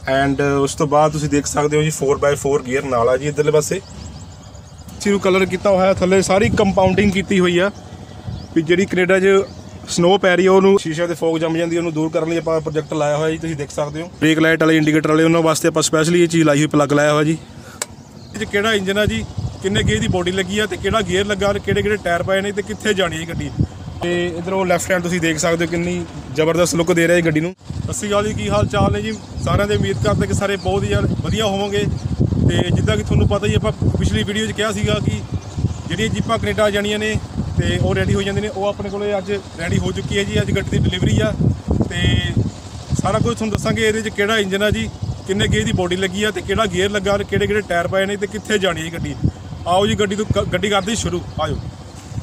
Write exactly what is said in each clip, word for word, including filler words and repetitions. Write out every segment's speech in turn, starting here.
And उस तो बाद तुसीं देख सकते हो जी फोर बाय फोर गेयर नाल आ जी इधरले पासे सिरू कलर किया हुआ थले सारी कंपाउंडिंग की हुई है भी जी कनेडा च स्नो पै रही है उन्होंने शीशे से फोग जम जाती है उन्होंने दूर करने आप प्रोजेक्ट लाया हुआ जी तुसीं देख सकते हो। ब्रेक लाइट वाले इंडीकेटर वाले उन्होंने वास्ते आप स्पैशली ये चीज़ लाई हुई प्लग लाया हुआ जी। किहड़ा इंजन है जी किन्ने गेयर की बॉडी लगी है तो किहड़ा गेयर लगा किहड़े किहड़े टायर पाए ने तो कित्थे जानी है गड्डी तो इधर वो लैफ्ट हैंड तुसीं देख सकते हो कितनी जबरदस्त लुक दे रहा है गड्डी नूं। सत श्री अकाल जी की हाल चाल ने जी सारिਆਂ ਦੇ उम्मीद करते कि सारे बहुत ही यार वधिया होवोगे तो जिद्दां कि तुहानूं पता ही आपां पिछली वीडियो च कहा सीगा कि ਜਿਹੜੀਆਂ जीपां कनेडा जानियां ने तो वो रेडी हो जाते हैं वो अपने को अज रेडी हो चुकी है जी अज गड्डी की डिलीवरी आ तो सारा कुछ तुहानूं दस्सांगे ये किहड़ा इंजन है जी किन्ने गेयर की बॉडी लगी है तो किहड़ा गेयर लगा किहड़े किहड़े टायर पाए ने तो कित्थे जानी है गड्डी। आओ जी गड्डी तो गड्डी करते शुरू आ जाओ।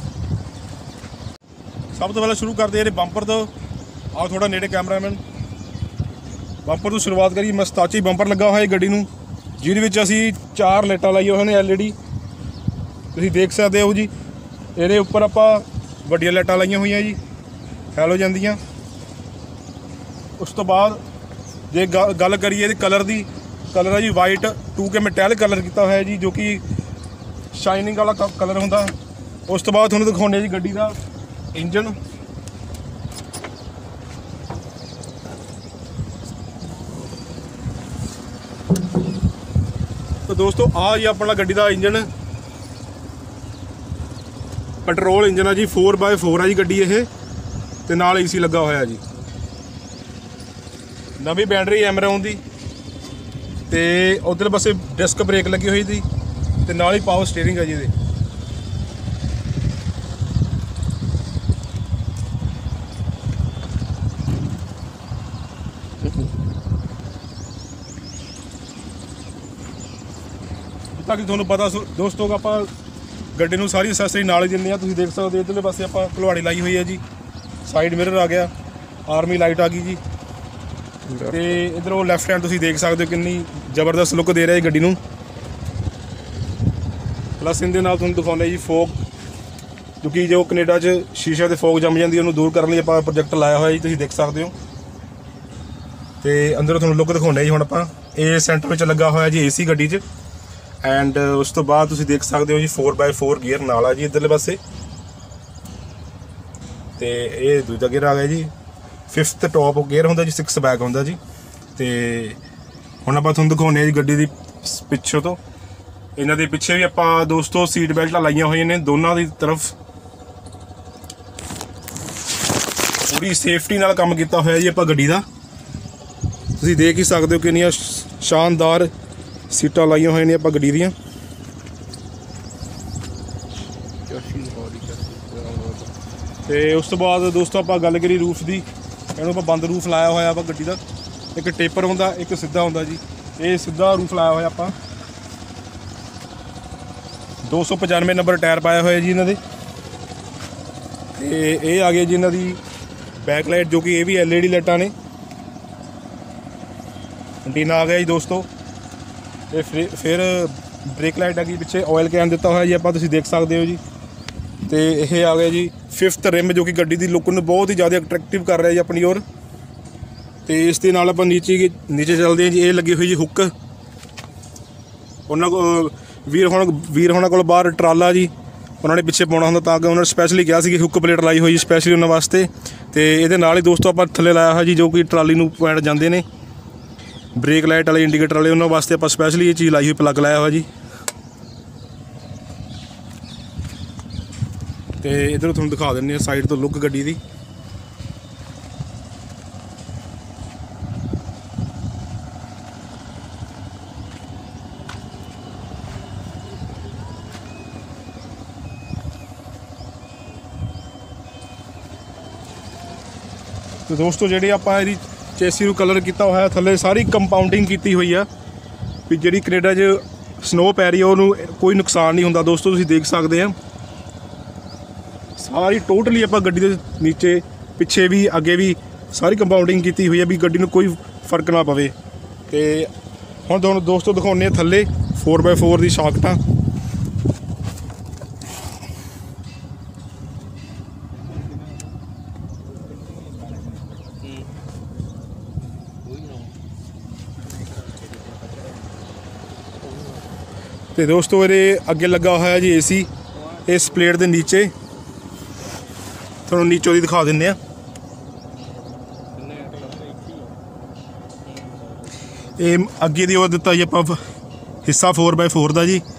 सब तो पहले शुरू करते हैं बंपर तो आओ थोड़ा नेड़े कैमरामैन बंपर तो शुरुआत करिए मस्ताची बंपर लगा हुआ है गड्डी नूं जिहदे विच असीं चार लाइटां लाईआं होईआं ने एल ई डी तुसीं देख सकते हो जी। ये उपर आप वड्डियां लाइटां लाईआं होईआं जी हैलोजन दियां। उस तो बाद जे गल करिए कलर की कलर है जी वाइट टू के मैटैलिक कलर किया हुआ है जी जो कि शाइनिंग वाला कलर होंदा। उस तो बाद तुहानूं दिखाउने जी गड्डी का इंजन तो दोस्तों आ जी अपना गड्डी का इंजन पेट्रोल इंजन है जी फोर बाय फोर है जी गड्डी ये ते नाल ए सी लगा हुआ जी नवी बैटरी एमरॉन की ते उधर पासे डिस्क ब्रेक लगी हुई थी ते नाल ही पावर स्टीयरिंग है जी ये ताकि तुहानूं पता दोस्तों आप गड्डी नूं सारी असैसरी नाल ही दिंदे आ। तुसीं देख सकते हो इधरले पासे आप कुल्हाड़ी लाई हुई है जी साइड मिरर आ गया आर्मी लाइट आ गई जी तो इधर वो लैफ्ट हैंड तुसीं देख सकते हो कितनी जबरदस्त लुक दे रहा है गड्डी नूं। प्लस इहदे नाल तुहानूं दिखाउने जी फोग क्योंकि जो कनेडा च शीशे से फोग जम जाती है उन्होंने दूर करने आप प्रोजेक्ट लाया हुआ जी तुसीं देख सकते हो। तो अंदरों तुहानूं लुक दिखाउने जी हुण आपां ये सेंटर में लगा हुआ जी ए सी गड्डी च एंड उस तो बाद तुसीं देख सकते हो जी फोर बाय फोर गेयर नाल आ जी इधरले पासे तो ये दूजा गेयर आ गया जी फिफ्थ टॉप गेयर होंदा जी सिक्स बैक होंदा जी। तो हुण आपां तुहानूं दिखाउने जी गड्डी दी पिछों तो इन्हां दे पिछे भी आपां दोस्तों सीट बेल्टां लाइयां होईयां ने दोनों दी तरफ पूरी सेफ्टी नाल काम कीता होया जी आपां गड्डी दा तुसीं देख ही सकते हो कितनियां शानदार सीटां लाइयां हुई ने आपां गड्डी दियां। ते उस तो बाद दोस्तों आपां गल करी रूफ की इहनूं आपां बंद रूफ लाया होया आपां गड्डी दा एक टेपर होंदा एक सीधा होंदा जी ये सीधा रूफ लाया होया आपां दो सौ पचानवे नंबर टायर पाया होया जी इन्हां दे ते ये आ गया जी इन्हां दी बैक लाइट जो कि ये भी एल ई डी लाइटां ने एंटीना आ गया जी दोस्तों। तो फिर ब्रेक लाइट आ गई पिछे ऑयल कैन दिता हुआ जी आप तुसीं देख सकते हो जी। तो यह आ गया जी फिफ्थ रिम जो कि गड्डी की लुक में बहुत ही ज़्यादा अट्रैक्टिव कर रहा है जी अपनी ओर। तो इस दे नाल आपां नीचे नीचे चलते हैं जी ये लगी हुई जी हुक उन्होंने को वीर होना वीर होना को बाहर ट्राला जी उन्होंने पिछे पाउणा हुंदा तां कि उन्होंने स्पैशली कहा कि हुक प्लेट लाई हुई स्पैशली उन्होंने वास्ते। तो ये नाल ही दोस्तों आप थले लाया हुआ जी जो कि ट्राली नूं पॉइंट जाते हैं ब्रेक लाइट वाले इंडीकेटर वाले उन्होंने वास्ते आप स्पैशली ये चीज़ लाई हुई प्लग लाया हुआ जी। तो इधर तुहानूं दिखा दें साइड तो लुक गड्डी दी तो दोस्तों जी आप चेसी नूं कलर किया हुआ है थले सारी कंपाउंडिंग की हुई है भी जी कनेडा च स्नो पै रही है उन्होंने कोई नुकसान नहीं होंदा। दोस्तों तुसीं देख सकते हैं सारी टोटली आप गड्डी के नीचे पिछे भी अगे भी सारी कंपाउंडिंग की हुई है भी गड्डी नूं कोई फर्क ना पवे। तो हुण तुहानूं दोस्तों दिखाउने थले फोर बाय फोर की शाकटां ਤੇ ਦੋਸਤੋ ਇਹਦੇ ਅੱਗੇ ਲੱਗਾ ਹੋਇਆ ਜੀ ਏਸੀ ਇਸ ਪਲੇਟ ਦੇ ਨੀਚੇ, ਤੁਹਾਨੂੰ ਨੀਚੋਂ ਦੀ ਦਿਖਾ ਦਿੰਦੇ ਆ। ਇਹ ਅੱਗੇ ਦੀ ਉਹ ਦਿੱਤਾ ਜੀ ਆਪਾਂ ਹਿੱਸਾ ਫੋਰ ਬਾਏ ਫੋਰ ਦਾ ਜੀ।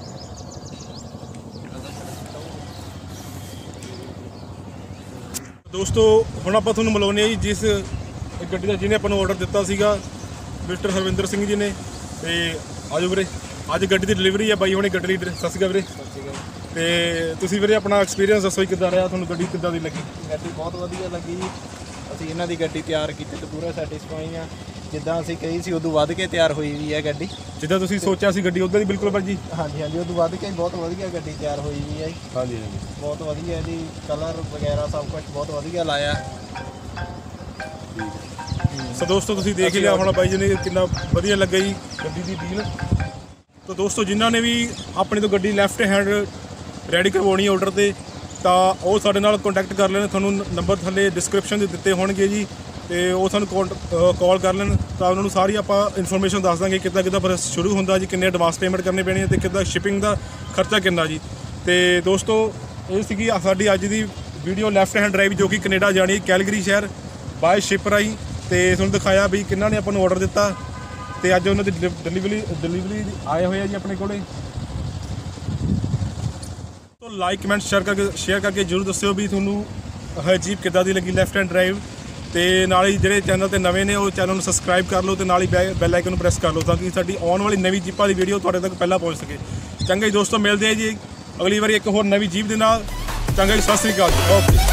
ਦੋਸਤੋ ਹੁਣ ਆਪਾਂ ਤੁਹਾਨੂੰ ਮਿਲਾਉਂਦੇ ਹਾਂ ਜੀ ਜਿਸ ਗੱਡੀ ਦਾ ਜਿਹਨੇ ਆਪਾਂ ਨੂੰ ਆਰਡਰ ਦਿੱਤਾ ਸੀਗਾ, ਮਿਸਟਰ ਹਰਵਿੰਦਰ ਸਿੰਘ ਜੀ ਨੇ। ਤੇ ਆਜੋ ਵੀਰੇ, ਅੱਜ ਗੱਡੀ ਦੀ ਡਿਲੀਵਰੀ ਹੈ ਬਾਈ ਹੁਣੇ ਗੱਡੀ ਦੀ। ਸਤਿ ਸ਼੍ਰੀ ਅਕਾਲ ਵੀਰੇ। ਤੇ ਤੁਸੀਂ ਵੀਰੇ ਆਪਣਾ ਐਕਸਪੀਰੀਅੰਸ ਦੱਸੋ ਕਿੱਦਾਂ ਰਿਹਾ, ਤੁਹਾਨੂੰ ਗੱਡੀ ਕਿੱਦਾਂ ਦੀ ਲੱਗੀ? ਗੱਡੀ ਬਹੁਤ ਵਧੀਆ ਲੱਗੀ ਜੀ। ਅਸੀਂ ਇਹਨਾਂ ਦੀ ਗੱਡੀ ਤਿਆਰ ਕੀਤੀ ਤੇ ਪੂਰਾ ਸੈਟੀਸਫਾਈ ਆ। ਜਿੱਦਾਂ ਅਸੀਂ ਕਹੀ ਸੀ ਉਦੋਂ ਵੱਧ ਕੇ ਤਿਆਰ ਹੋਈ ਵੀ ਹੈ ਗੱਡੀ। ਜਿੱਦਾਂ ਤੁਸੀਂ ਸੋਚਿਆ ਸੀ ਗੱਡੀ ਉੱਦਾਂ ਦੀ ਬਿਲਕੁਲ ਭਾਜੀ? ਹਾਂਜੀ ਹਾਂਜੀ, ਉਦੋਂ ਵੱਧ ਕੇ ਬਹੁਤ ਵਧੀਆ ਗੱਡੀ ਤਿਆਰ ਹੋਈ ਵੀ ਹੈ। ਹਾਂਜੀ ਹਾਂਜੀ, ਬਹੁਤ ਵਧੀਆ ਜੀ, ਕਲਰ ਵਗੈਰਾ ਸਭ ਕੁਝ ਬਹੁਤ ਵਧੀਆ ਲਾਇਆ। ਸੋ ਦੋਸਤੋ ਤੁਸੀਂ ਦੇਖ ਲਿਆ ਹੁਣ ਬਾਈ ਜੀ ਨੇ ਕਿੰਨਾ ਵਧੀਆ ਲੱਗਾ ਜੀ ਗੱਡੀ ਦੀ ਡੀਲ। ਤਾਂ ਦੋਸਤੋ ਜਿਨ੍ਹਾਂ ਨੇ ਵੀ ਆਪਣੇ ਤੋਂ ਗੱਡੀ ਲੈਫਟ ਹੈਂਡ ਰੈਡੀ ਕਰਵਾਉਣੀ ਆਰਡਰ 'ਤੇ, ਤਾਂ ਉਹ ਸਾਡੇ ਨਾਲ ਕੰਟੈਕਟ ਕਰ ਲੈਣ। ਤੁਹਾਨੂੰ ਨੰਬਰ ਥੱਲੇ ਡਿਸਕ੍ਰਿਪਸ਼ਨ ਦੇ ਦਿੱਤੇ ਹੋਣਗੇ ਜੀ, ਤੇ ਉਹ ਸਾਨੂੰ ਕਾਲ ਕਰ ਲੈਣ ਤਾਂ ਉਹਨਾਂ ਨੂੰ ਸਾਰੀ ਆਪਾਂ ਇਨਫੋਰਮੇਸ਼ਨ ਦੱਸ ਦਾਂਗੇ ਕਿੱਦਾਂ ਕਿੱਦਾਂ ਫਿਰ ਸ਼ੁਰੂ ਹੁੰਦਾ ਜੀ, ਕਿੰਨੇ ਐਡਵਾਂਸ ਪੇਮੈਂਟ ਕਰਨੀ ਪੈਣੀ ਹੈ ਤੇ ਕਿੱਦਾਂ ਸ਼ਿਪਿੰਗ ਦਾ ਖਰਚਾ ਕਿੰਨਾ ਜੀ। ਤੇ ਦੋਸਤੋ ਇਹ ਸੀਗੀ ਸਾਡੀ ਅੱਜ ਦੀ ਵੀਡੀਓ ਲੈਫਟ ਹੈਂਡ ਡਰਾਈਵ, ਜੋ ਕਿ ਕੈਨੇਡਾ ਜਾਣੀ ਕੈਲਗਰੀ ਸ਼ਹਿਰ ਬਾਏ ਸ਼ਿਪ ਰਾਹੀਂ। ਤੇ ਤੁਹਾਨੂੰ ਦਿਖਾਇਆ ਵੀ ਕਿੰਨਾਂ ਨੇ ਆਪਾਂ ਨੂੰ ਆਰਡਰ ਦਿੱਤਾ ਤੇ ਅੱਜ ਉਹਨਾਂ ਦੀ ਡਿਲੀਵਰੀ ਡਿਲੀਵਰੀ ਆਏ ਹੋਏ ਆ ਜੀ ਆਪਣੇ ਕੋਲੇ। ਤੋ ਲਾਈਕ ਕਮੈਂਟ ਸ਼ੇਅਰ ਕਰਕੇ ਸ਼ੇਅਰ ਕਰਕੇ ਜ਼ਰੂਰ ਦੱਸਿਓ ਵੀ ਤੁਹਾਨੂੰ ਇਹ ਜੀਪ ਕਿੱਦਾਂ ਦੀ ਲੱਗੀ ਲੈਫਟ ਹੈਂਡ ਡਰਾਈਵ। ਤੇ ਨਾਲ ਹੀ ਜਿਹੜੇ ਚੈਨਲ ਤੇ ਨਵੇਂ ਨੇ ਉਹ ਚੈਨਲ ਨੂੰ ਸਬਸਕ੍ਰਾਈਬ ਕਰ ਲਓ ਤੇ ਨਾਲ ਹੀ ਬੈਲ ਆਈਕਨ ਨੂੰ ਪ੍ਰੈਸ ਕਰ ਲਓ ਤਾਂ ਕਿ ਸਾਡੀ ਆਉਣ ਵਾਲੀ ਨਵੀਂ ਜੀਪਾਂ ਦੀ ਵੀਡੀਓ ਤੁਹਾਡੇ ਤੱਕ ਪਹਿਲਾਂ ਪਹੁੰਚ ਸਕੇ। ਚੰਗਾ ਜੀ ਦੋਸਤੋ, ਮਿਲਦੇ ਆ ਜੀ ਅਗਲੀ ਵਾਰੀ ਇੱਕ ਹੋਰ ਨਵੀਂ ਜੀਪ ਦੇ ਨਾਲ। ਚੰਗਾ ਜੀ, ਸਤਿ ਸ੍ਰੀ ਅਕਾਲ ਜੀ, ਓਕੇ।